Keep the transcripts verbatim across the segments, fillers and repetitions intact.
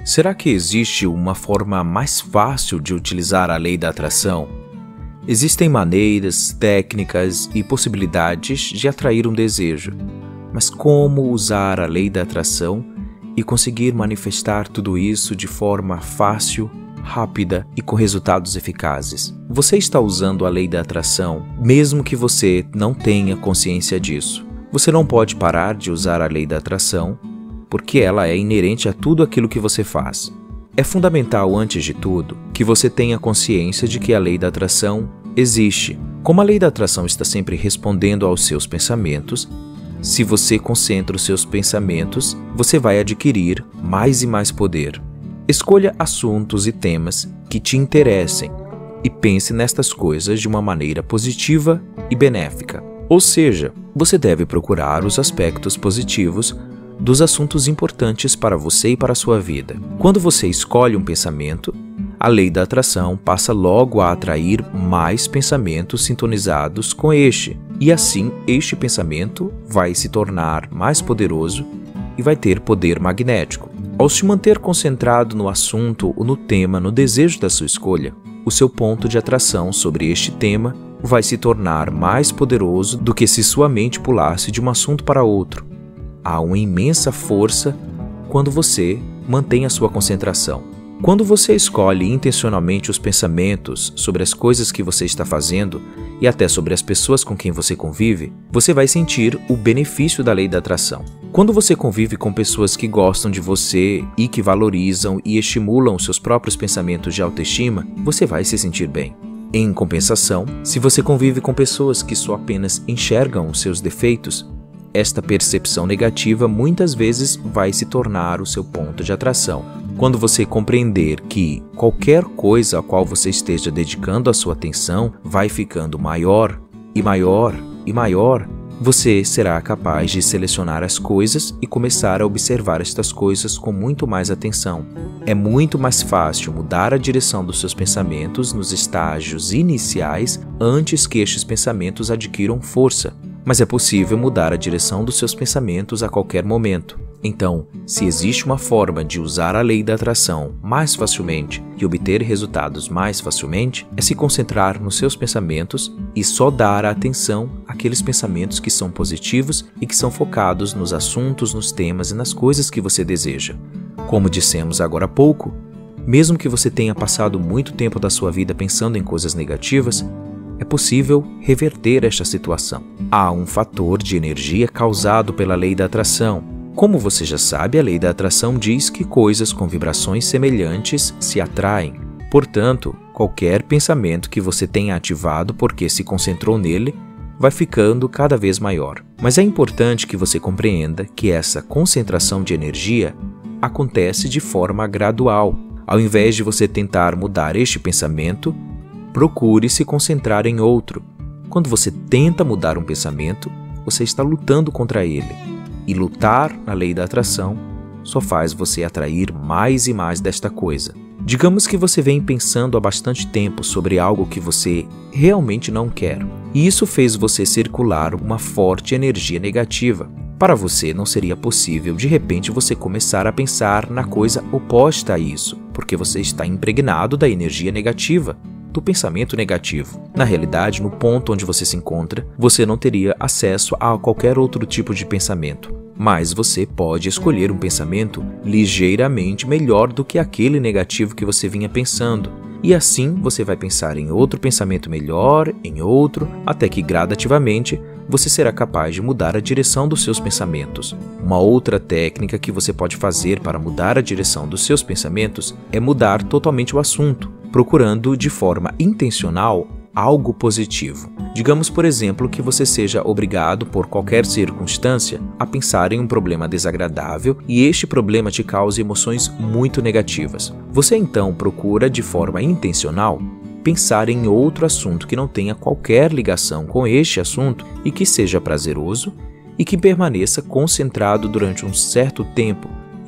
Será que existe uma forma mais fácil de utilizar a lei da atração? Existem maneiras, técnicas e possibilidades de atrair um desejo, mas como usar a lei da atração e conseguir manifestar tudo isso de forma fácil, rápida e com resultados eficazes? Você está usando a lei da atração, mesmo que você não tenha consciência disso. Você não pode parar de usar a lei da atração, porque ela é inerente a tudo aquilo que você faz. É fundamental, antes de tudo, que você tenha consciência de que a lei da atração existe. Como a lei da atração está sempre respondendo aos seus pensamentos, se você concentra os seus pensamentos, você vai adquirir mais e mais poder. Escolha assuntos e temas que te interessem e pense nestas coisas de uma maneira positiva e benéfica. Ou seja, você deve procurar os aspectos positivos dos assuntos importantes para você e para a sua vida. Quando você escolhe um pensamento, a lei da atração passa logo a atrair mais pensamentos sintonizados com este, e assim este pensamento vai se tornar mais poderoso e vai ter poder magnético. Ao se manter concentrado no assunto ou no tema, no desejo da sua escolha, o seu ponto de atração sobre este tema vai se tornar mais poderoso do que se sua mente pulasse de um assunto para outro. Há uma imensa força quando você mantém a sua concentração. Quando você escolhe intencionalmente os pensamentos sobre as coisas que você está fazendo e até sobre as pessoas com quem você convive, você vai sentir o benefício da lei da atração. Quando você convive com pessoas que gostam de você e que valorizam e estimulam os seus próprios pensamentos de autoestima, você vai se sentir bem. Em compensação, se você convive com pessoas que só apenas enxergam os seus defeitos, esta percepção negativa muitas vezes vai se tornar o seu ponto de atração. Quando você compreender que qualquer coisa a qual você esteja dedicando a sua atenção vai ficando maior e maior e maior, você será capaz de selecionar as coisas e começar a observar estas coisas com muito mais atenção. É muito mais fácil mudar a direção dos seus pensamentos nos estágios iniciais antes que estes pensamentos adquiram força. Mas é possível mudar a direção dos seus pensamentos a qualquer momento. Então, se existe uma forma de usar a lei da atração mais facilmente e obter resultados mais facilmente, é se concentrar nos seus pensamentos e só dar a atenção àqueles pensamentos que são positivos e que são focados nos assuntos, nos temas e nas coisas que você deseja. Como dissemos agora há pouco, mesmo que você tenha passado muito tempo da sua vida pensando em coisas negativas, é possível reverter esta situação. Há um fator de energia causado pela lei da atração. Como você já sabe, a lei da atração diz que coisas com vibrações semelhantes se atraem. Portanto, qualquer pensamento que você tenha ativado porque se concentrou nele vai ficando cada vez maior. Mas é importante que você compreenda que essa concentração de energia acontece de forma gradual. Ao invés de você tentar mudar este pensamento, procure se concentrar em outro. Quando você tenta mudar um pensamento, você está lutando contra ele. E lutar na lei da atração só faz você atrair mais e mais desta coisa. Digamos que você vem pensando há bastante tempo sobre algo que você realmente não quer. E isso fez você circular uma forte energia negativa. Para você não seria possível de repente você começar a pensar na coisa oposta a isso, porque você está impregnado da energia negativa, do pensamento negativo. Na realidade, no ponto onde você se encontra, você não teria acesso a qualquer outro tipo de pensamento. Mas você pode escolher um pensamento ligeiramente melhor do que aquele negativo que você vinha pensando. E assim você vai pensar em outro pensamento melhor, em outro, até que gradativamente você será capaz de mudar a direção dos seus pensamentos. Uma outra técnica que você pode fazer para mudar a direção dos seus pensamentos é mudar totalmente o assunto, procurando de forma intencional algo positivo. Digamos, por exemplo, que você seja obrigado por qualquer circunstância a pensar em um problema desagradável e este problema te cause emoções muito negativas. Você então procura de forma intencional pensar em outro assunto que não tenha qualquer ligação com este assunto e que seja prazeroso e que permaneça concentrado durante um certo tempo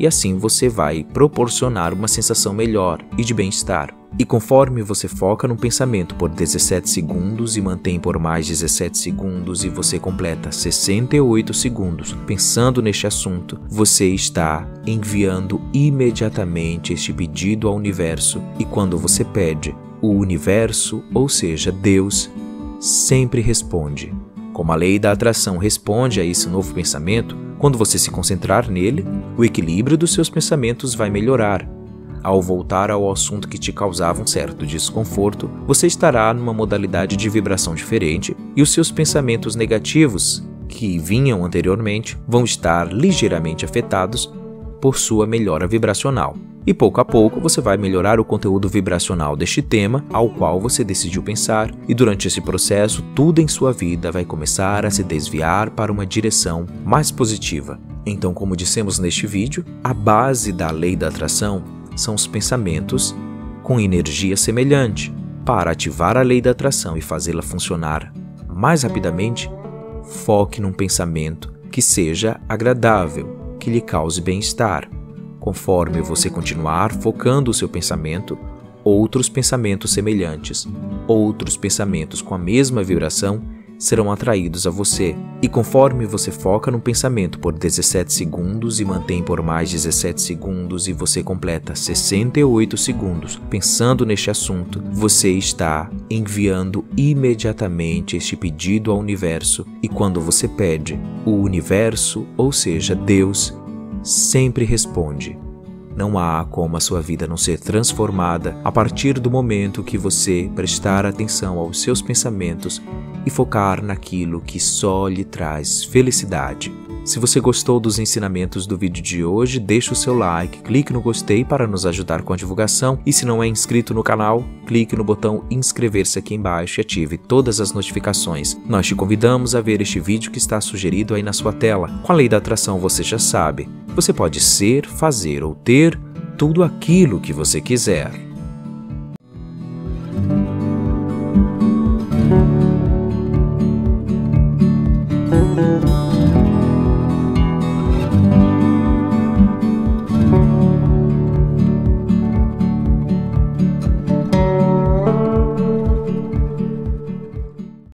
e assim você vai proporcionar uma sensação melhor e de bem-estar. E conforme você foca num pensamento por dezessete segundos e mantém por mais dezessete segundos e você completa sessenta e oito segundos pensando neste assunto, você está enviando imediatamente este pedido ao universo. E quando você pede, o universo, ou seja, Deus, sempre responde. Como a lei da atração responde a esse novo pensamento, quando você se concentrar nele, o equilíbrio dos seus pensamentos vai melhorar. Ao voltar ao assunto que te causava um certo desconforto, você estará numa modalidade de vibração diferente e os seus pensamentos negativos, que vinham anteriormente, vão estar ligeiramente afetados por sua melhora vibracional. E pouco a pouco você vai melhorar o conteúdo vibracional deste tema ao qual você decidiu pensar, e durante esse processo tudo em sua vida vai começar a se desviar para uma direção mais positiva. Então, como dissemos neste vídeo, a base da lei da atração são os pensamentos com energia semelhante. Para ativar a lei da atração e fazê-la funcionar mais rapidamente, foque num pensamento que seja agradável, que lhe cause bem-estar. Conforme você continuar focando o seu pensamento, outros pensamentos semelhantes, outros pensamentos com a mesma vibração serão atraídos a você. E conforme você foca no pensamento por dezessete segundos e mantém por mais dezessete segundos e você completa sessenta e oito segundos pensando neste assunto, você está enviando imediatamente este pedido ao universo. E quando você pede, o universo, ou seja, Deus, sempre responde. Não há como a sua vida não ser transformada a partir do momento que você prestar atenção aos seus pensamentos e focar naquilo que só lhe traz felicidade. Se você gostou dos ensinamentos do vídeo de hoje, deixe o seu like, clique no gostei para nos ajudar com a divulgação e se não é inscrito no canal, clique no botão inscrever-se aqui embaixo e ative todas as notificações. Nós te convidamos a ver este vídeo que está sugerido aí na sua tela. Com a lei da atração você já sabe, você pode ser, fazer ou ter tudo aquilo que você quiser.